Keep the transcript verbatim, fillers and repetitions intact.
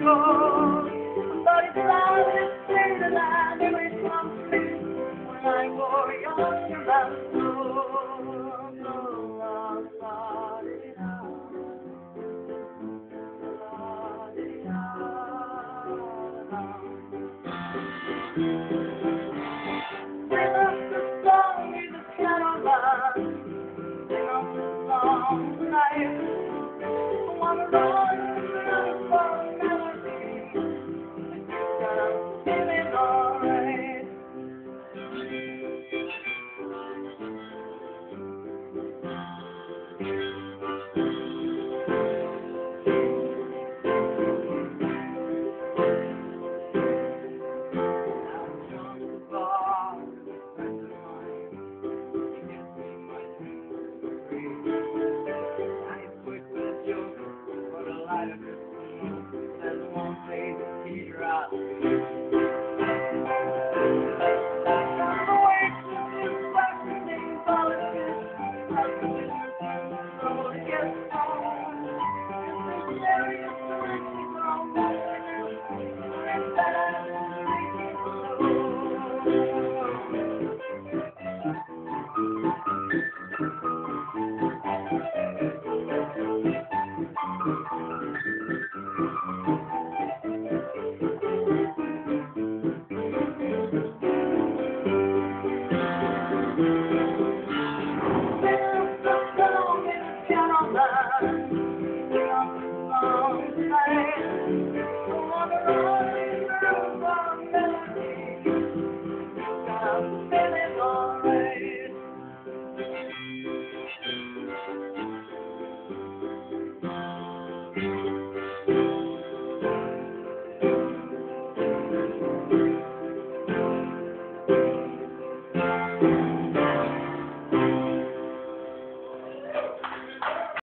go. But it's love that stays alive every someday when I go yonder by the shore. So I'll start it out. Sing us the song in the caravan. Sing us the song tonight. I wanna run around for a melody. And I'm feeling alright. I've gone to the bar with a friend of mine. He gives me my drink for free. And he's quick with a joke, but a lighter just to move. Says one day he'd rather